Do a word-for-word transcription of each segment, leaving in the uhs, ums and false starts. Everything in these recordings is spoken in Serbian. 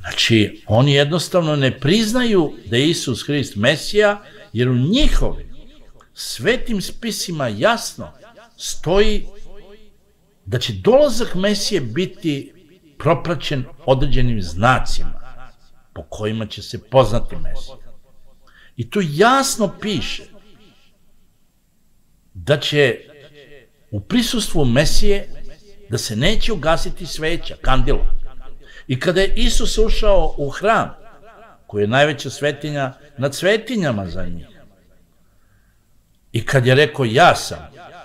Znači, oni jednostavno ne priznaju da je Isus Hrist Mesija, jer u njihovim svetim spisima jasno stoji da će dolazak Mesije biti propraćen određenim znacima po kojima će se poznati Mesija. I tu jasno piše da će u prisustvu Mesije da se neće ugasiti sveća, kandilo. I kada je Isus ušao u hram, koji je najveća svetinja nad svetinjama za njih, i kad je rekao ja sam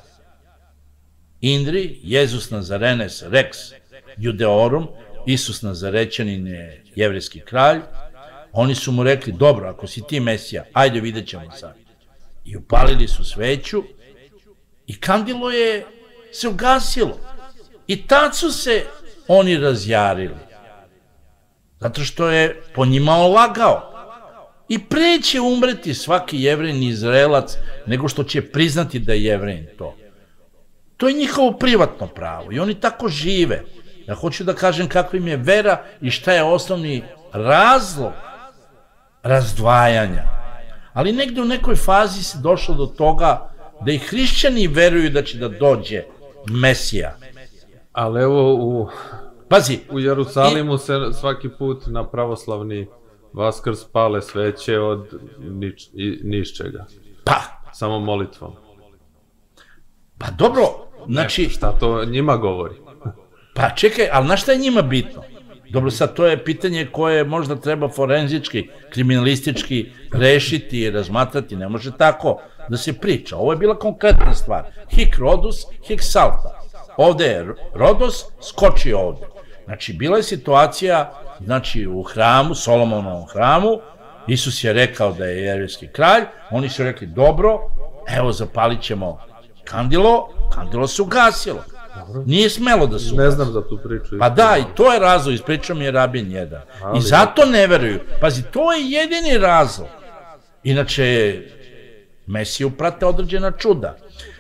Indri, Jezus Nazarenes Rex Judeorum, Isus Nazarećanin je jevrejski kralj, oni su mu rekli, dobro, ako si ti Mesija, ajde vidjet ćemo sad. I upalili su sveću i kandilo je se ugasilo. I tad su se oni razjarili. Zato što je po njima olagao. I pre će umreti svaki Jevrin i Izraelac nego što će priznati da je Jevrin to. To je njihovo privatno pravo i oni tako žive. Ja hoću da kažem kakva im je vera i šta je osnovni razlog razdvajanja. Ali negde u nekoj fazi se došlo do toga da i hrišćani veruju da će da dođe Mesija. Ali evo u... Pazi. U Jerusalimu se svaki put na pravoslavni Vaskrs pale sveće od ničega. Pa. Samo molitvom. Pa dobro, znači... Šta to njima govori? Pa čekaj, ali na šta je njima bitno? Dobro, sad to je pitanje koje možda treba forenzički, kriminalistički rešiti i razmatrati. Ne može tako da se priča. Ovo je bila konkretna stvar. Hic Rodus, hic salta. Ovde je Rodos, skoči ovde. Znači, bila je situacija, znači, u hramu, Solomonovom hramu, Isus je rekao da je jevrejski kralj, oni su rekli, dobro, evo, zapalit ćemo kandilo, kandilo se ugasilo. Nije smelo da se ugasilo. Ne znam za tu priču. Pa da, i to je razlog, ispričao mi je Rabin jedan. I zato ne veruju. Pazi, to je jedini razlog. Inače, Mesiju prate određena čuda.